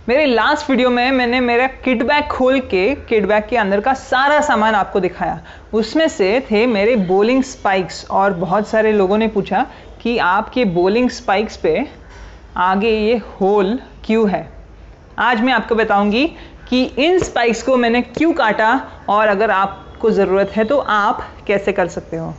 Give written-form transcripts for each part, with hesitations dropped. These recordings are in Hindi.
मेरे लास्ट वीडियो में मैंने मेरा किट बैग खोल के किट बैग के अंदर का सारा सामान आपको दिखाया। उसमें से थे मेरे बॉलिंग स्पाइक्स, और बहुत सारे लोगों ने पूछा कि आपके बॉलिंग स्पाइक्स पे आगे ये होल क्यों है। आज मैं आपको बताऊंगी कि इन स्पाइक्स को मैंने क्यों काटा, और अगर आपको ज़रूरत है तो आप कैसे कर सकते हो।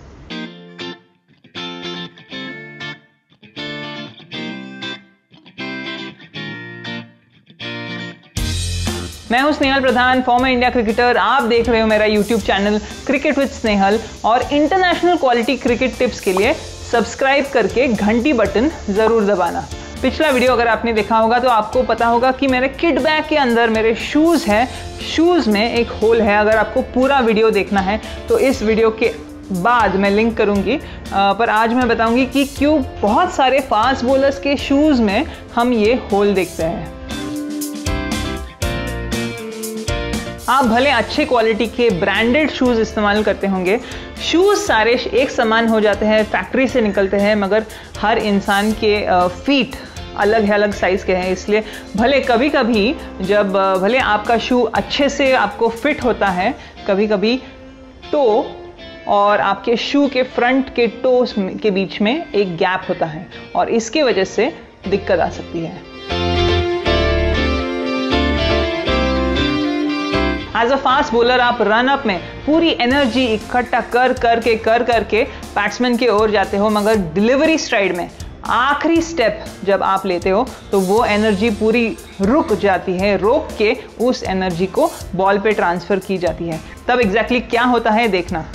मैं हूं Snehal Pradhan, former India cricketer. आप देख रहे हो मेरा YouTube channel cricket with Snehal, और इंटरनेशनल क्वालिटी क्रिकेट टिप्स के लिए सब्सक्राइब करके घंटी बटन ज़रूर दबाना। पिछला वीडियो अगर आपने देखा होगा तो आपको पता होगा कि मेरे किट बैग के अंदर मेरे शूज़ हैं, शूज़ में एक होल है। अगर आपको पूरा वीडियो देखना है तो इस वीडियो के बाद मैं लिंक करूंगी, पर आज मैं बताऊंगी कि क्यों बहुत सारे फास्ट बॉलर्स के शूज़ में हम ये होल देखते हैं। आप भले अच्छे क्वालिटी के ब्रांडेड शूज़ इस्तेमाल करते होंगे, शूज़ सारे एक समान हो जाते हैं, फैक्ट्री से निकलते हैं, मगर हर इंसान के फीट अलग है, अलग साइज़ के हैं। इसलिए भले कभी कभी जब भले आपका शू अच्छे से आपको फिट होता है, कभी कभी टो और आपके शू के फ्रंट के टोस के बीच में एक गैप होता है, और इसकी वजह से दिक्कत आ सकती है। एज अ फास्ट बॉलर आप रन अप में पूरी एनर्जी इकट्ठा कर करके बैट्समैन की ओर जाते हो, मगर डिलीवरी स्ट्राइड में आखिरी स्टेप जब आप लेते हो तो वो एनर्जी पूरी रुक जाती है, रोक के उस एनर्जी को बॉल पे ट्रांसफर की जाती है। तब एग्जैक्टली क्या होता है देखना।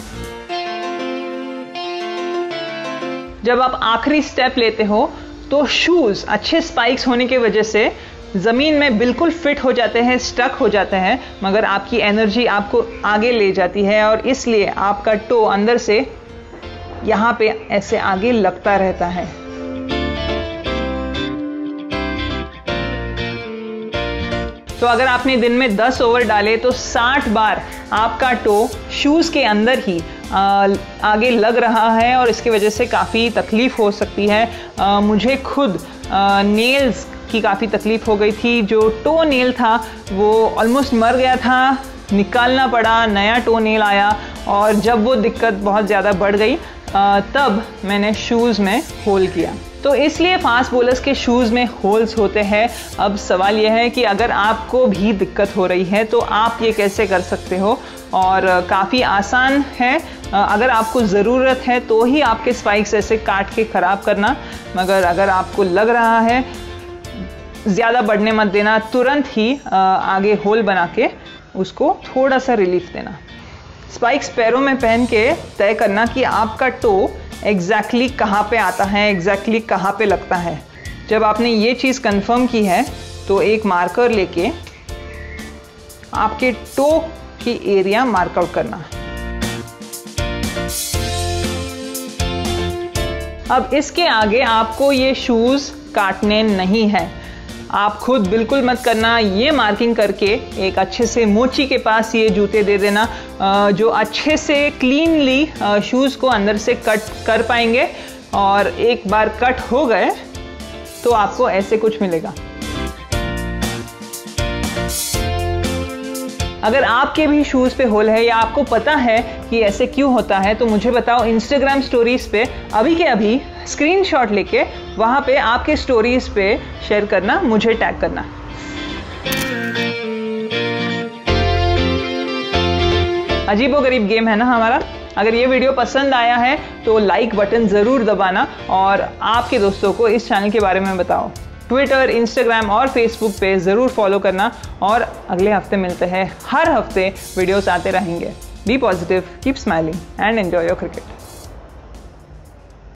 जब आप आखिरी स्टेप लेते हो तो शूज़ अच्छे स्पाइक्स होने की वजह से ज़मीन में बिल्कुल फिट हो जाते हैं, स्टक हो जाते हैं, मगर आपकी एनर्जी आपको आगे ले जाती है, और इसलिए आपका टो अंदर से यहाँ पे ऐसे आगे लगता रहता है। तो अगर आपने दिन में 10 ओवर डाले तो 60 बार आपका टो शूज़ के अंदर ही आगे लग रहा है, और इसकी वजह से काफ़ी तकलीफ़ हो सकती है। मुझे खुद नेल्स की काफ़ी तकलीफ़ हो गई थी। जो टो नेल था वो ऑलमोस्ट मर गया था, निकालना पड़ा, नया टो नेल आया, और जब वो दिक्कत बहुत ज़्यादा बढ़ गई तब मैंने शूज़ में होल किया। तो इसलिए फास्ट बॉलर्स के शूज़ में होल्स होते हैं। अब सवाल यह है कि अगर आपको भी दिक्कत हो रही है तो आप ये कैसे कर सकते हो, और काफ़ी आसान है। अगर आपको ज़रूरत है तो ही आपके स्पाइक्स ऐसे काट के ख़राब करना, मगर अगर आपको लग रहा है ज़्यादा बढ़ने मत देना, तुरंत ही आगे होल बना के उसको थोड़ा सा रिलीफ देना। स्पाइक्स पैरों में पहन के तय करना कि आपका टो एग्जैक्टली कहाँ पे आता है, एग्जैक्टली कहाँ पे लगता है। जब आपने ये चीज़ कंफर्म की है तो एक मार्कर लेके आपके टो की एरिया मार्क आउट करना। अब इसके आगे आपको ये शूज़ काटने नहीं है। आप खुद बिल्कुल मत करना। ये मार्किंग करके एक अच्छे से मोची के पास ये जूते दे देना, जो अच्छे से क्लीनली शूज़ को अंदर से कट कर पाएंगे, और एक बार कट हो गए तो आपको ऐसे कुछ मिलेगा। अगर आपके भी शूज़ पे होल है या आपको पता है कि ऐसे क्यों होता है तो मुझे बताओ। इंस्टाग्राम स्टोरीज़ पे अभी के अभी स्क्रीनशॉट लेके वहाँ पे आपके स्टोरीज़ पे शेयर करना, मुझे टैग करना। अजीबोगरीब गेम है ना हमारा। अगर ये वीडियो पसंद आया है तो लाइक बटन ज़रूर दबाना, और आपके दोस्तों को इस चैनल के बारे में बताओ। ट्विटर, इंस्टाग्राम और फेसबुक पे ज़रूर फॉलो करना, और अगले हफ्ते मिलते हैं। हर हफ्ते वीडियोस आते रहेंगे। Be positive, keep smiling and enjoy your cricket.